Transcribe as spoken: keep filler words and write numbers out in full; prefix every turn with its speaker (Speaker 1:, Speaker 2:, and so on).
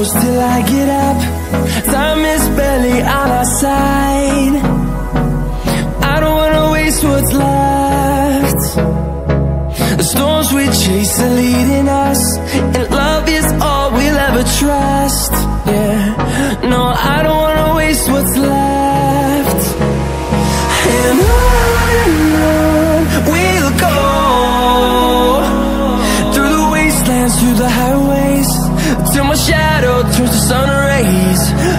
Speaker 1: close till I get up. Time is barely on our side. I don't wanna waste what's left. The storms we chase are leading us, and love is all we'll ever trust. Yeah, no, I don't wanna waste what's left. And on and on we'll go, through the wastelands, through the highways, till my shadow turns to sun rays.